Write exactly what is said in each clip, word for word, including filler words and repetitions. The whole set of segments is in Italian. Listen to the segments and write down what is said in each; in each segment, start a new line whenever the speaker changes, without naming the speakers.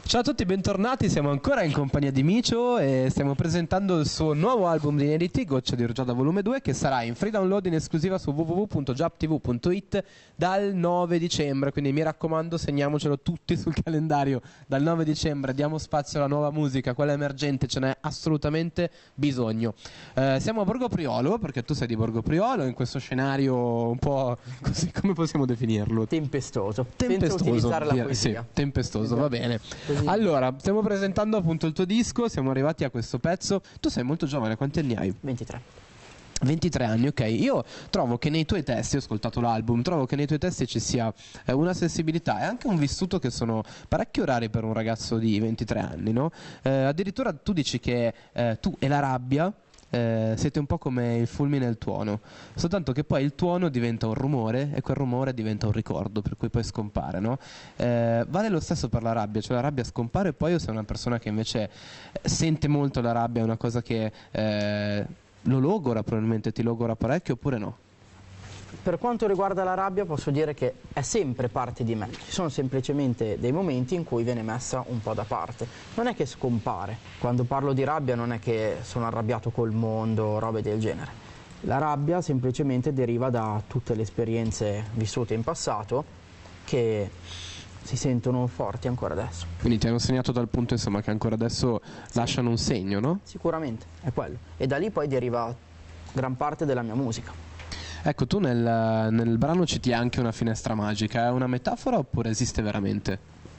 Ciao a tutti, bentornati, siamo ancora in compagnia di Micio e stiamo presentando il suo nuovo album di inediti, Goccia di Rugiada volume due, che sarà in free download in esclusiva su w w w punto japtv punto it dal nove dicembre, quindi mi raccomando segniamocelo tutti sul calendario, dal nove dicembre diamo spazio alla nuova musica, quella emergente, ce n'è assolutamente bisogno. Eh, siamo a Borgo Priolo, perché tu sei di Borgo Priolo, in questo scenario un po' così, come possiamo definirlo?
Tempestoso.
Tempestoso,
Senza utilizzare la
via,
poesia.
sì, tempestoso, va bene.
Così.
Allora, stiamo presentando appunto il tuo disco, siamo arrivati a questo pezzo. Tu sei molto giovane, quanti anni hai?
ventitré.
ventitré anni, ok. Io trovo che nei tuoi testi, ho ascoltato l'album, trovo che nei tuoi testi ci sia eh, una sensibilità e anche un vissuto che sono parecchio rari per un ragazzo di ventitré anni, no? Eh, addirittura tu dici che eh, tu e la rabbia Eh, siete un po' come il fulmine e il tuono, soltanto che poi il tuono diventa un rumore e quel rumore diventa un ricordo, per cui poi scompare, no? Eh, vale lo stesso per la rabbia, cioè la rabbia scompare e poi io sono una persona che invece sente molto la rabbia, è una cosa che eh, lo logora, probabilmente ti logora parecchio oppure no?
Per quanto riguarda la rabbia posso dire che è sempre parte di me, ci sono semplicemente dei momenti in cui viene messa un po' da parte, non è che scompare. Quando parlo di rabbia non è che sono arrabbiato col mondo o robe del genere, la rabbia semplicemente deriva da tutte le esperienze vissute in passato che si sentono forti ancora adesso.
Quindi ti hanno segnato dal punto, insomma, che ancora adesso sì, lasciano un segno, no?
Sicuramente, è quello, e da lì poi deriva gran parte della mia musica.
Ecco, tu nel, nel brano citi anche una finestra magica, è una metafora oppure esiste veramente?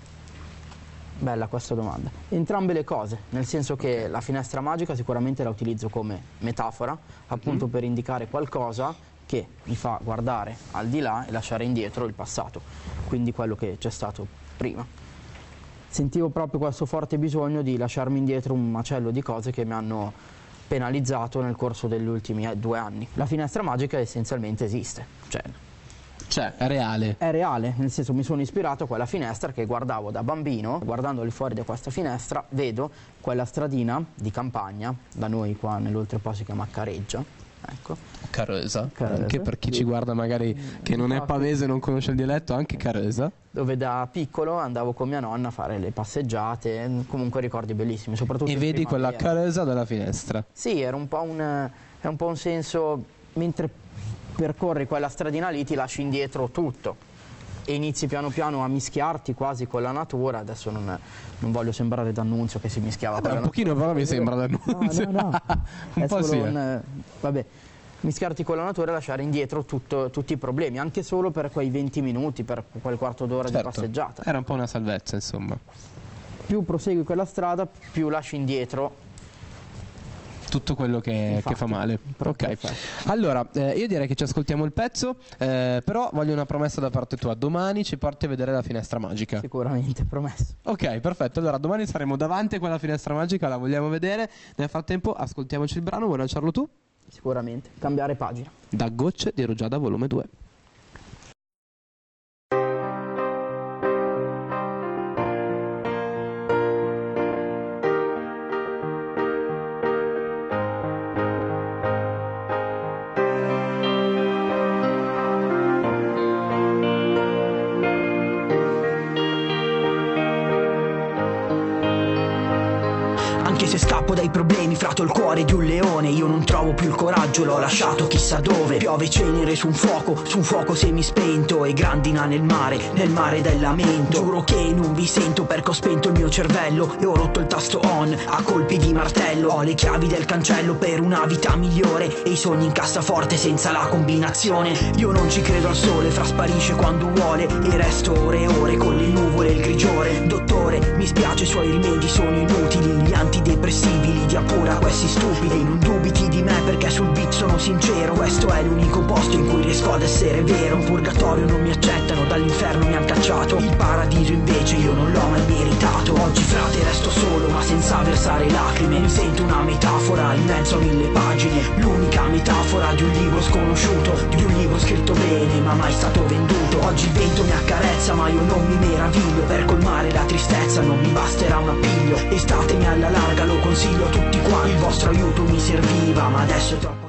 Bella questa domanda. Entrambe le cose, nel senso che okay, la finestra magica sicuramente la utilizzo come metafora, appunto mm. per indicare qualcosa che mi fa guardare al di là e lasciare indietro il passato, quindi quello che c'è stato prima. Sentivo proprio questo forte bisogno di lasciarmi indietro un macello di cose che mi hanno penalizzato nel corso degli ultimi due anni. La finestra magica essenzialmente esiste, cioè,
cioè è reale.
È reale, nel senso mi sono ispirato a quella finestra che guardavo da bambino, guardando al fuori da questa finestra vedo quella stradina di campagna, da noi qua nell'Oltrepo si chiama Careggia, ecco.
Caresa,
Caresa,
anche per chi
sì,
ci guarda magari che non è pavese e non conosce il dialetto, anche Caresa.
Dove da piccolo andavo con mia nonna a fare le passeggiate, comunque ricordi bellissimi, soprattutto
e vedi quella Caresa dalla finestra. Sì,
era un po' un, è un po' un senso, mentre percorri quella stradina lì ti lasci indietro tutto e inizi piano piano a mischiarti quasi con la natura. Adesso non, non voglio sembrare D'Annunzio che si mischiava con
la natura. Un pochino però mi sembra D'Annunzio.
No, no, no.
un
è
po' sì.
Un, vabbè, mischiarti con la natura e lasciare indietro tutto, tutti i problemi, anche solo per quei venti minuti, per quel quarto d'ora
certo,
di passeggiata.
Era un po' una salvezza, insomma.
Più prosegui quella strada, più lasci indietro
tutto quello che,
infatti,
che fa male. Ok,
infatti.
Allora eh, io direi che ci ascoltiamo il pezzo, eh, però voglio una promessa da parte tua: domani ci porti a vedere la finestra magica.
Sicuramente, promesso.
Ok, perfetto, allora domani saremo davanti a quella finestra magica, la vogliamo vedere. Nel frattempo ascoltiamoci il brano, vuoi lanciarlo tu?
Sicuramente, cambiare pagina.
Da Gocce di Rugiada volume due.
Anche se scappo dai problemi, frato il cuore di un leone, io non trovo più il coraggio, l'ho lasciato chissà dove. Piove cenere su un fuoco, su un fuoco semispento, e grandina nel mare, nel mare del lamento. Giuro che non vi sento perché ho spento il mio cervello e ho rotto il tasto on a colpi di martello. Ho le chiavi del cancello per una vita migliore e i sogni in cassaforte senza la combinazione. Io non ci credo al sole, fra sparisce quando vuole e resto ore e ore con le nuvole e il grigiore. Dottore, mi spiace, i suoi rimedi sono inutili, gli antidepressivi li dia pure a questi stupidi. Non dubiti di me perché sul beat sono sincero, questo è l'unico posto in cui riesco ad essere vero. In purgatorio non mi accettano, dall'inferno mi han cacciato, il paradiso invece io non l'ho mai meritato. Oggi frate resto solo ma senza versare lacrime, mi sento una metafora in mezzo a mille pagine, l'unica metafora di un libro sconosciuto, di un libro scritto bene ma mai stato venduto. Oggi il vento mi accarezza ma io non mi meraviglio, per colmare la tristezza non mi basterà un appiglio. Estatemi alla larga, lo consiglio a tutti qua, il vostro aiuto mi serviva ma adesso è troppo